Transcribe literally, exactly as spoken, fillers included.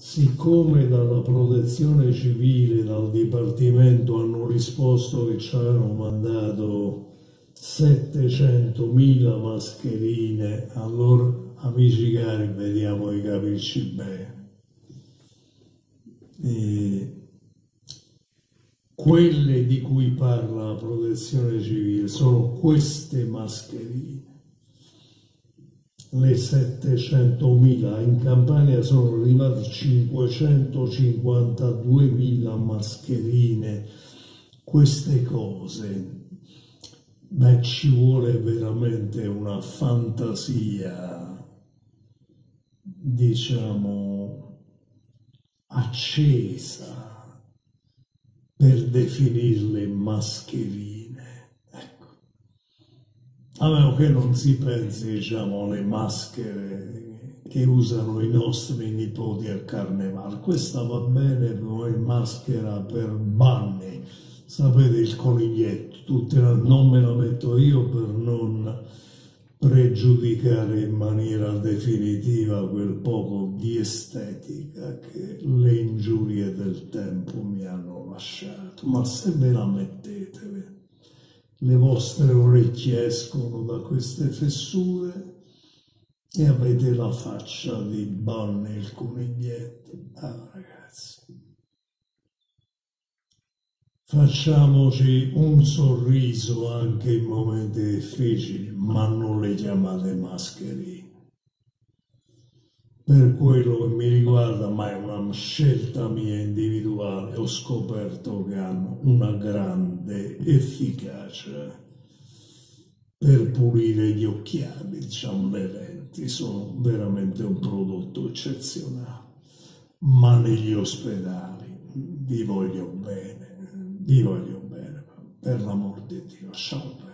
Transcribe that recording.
siccome dalla protezione civile, dal Dipartimento hanno risposto che ci avevano mandato settecentomila mascherine, allora amici cari, vediamo di capirci bene. E quelle di cui parla la protezione civile sono queste mascherine. Le settecentomila, in Campania sono arrivate cinquecentocinquantaduemila mascherine. Queste cose, beh, ci vuole veramente una fantasia, diciamo, accesa per definirle mascherine. A meno che non si pensi, diciamo, alle maschere che usano i nostri nipoti al carnevale. Questa va bene come maschera per Bunny, sapete, il coniglietto, tutte la... non me la metto io per non pregiudicare in maniera definitiva quel poco di estetica che le ingiurie del tempo mi hanno lasciato. Ma se ve la mettete, le vostre orecchie escono da queste fessure e avete la faccia di Bunny il coniglietto. Ah, ragazzi, facciamoci un sorriso anche in momenti difficili, ma non le chiamate mascherine. Per quello che mi riguarda, ma è una scelta mia individuale, ho scoperto che hanno una grande efficacia per pulire gli occhiali, diciamo le lenti, sono veramente un prodotto eccezionale. Ma negli ospedali vi voglio bene, vi voglio bene, per l'amor di Dio, lasciamo bene.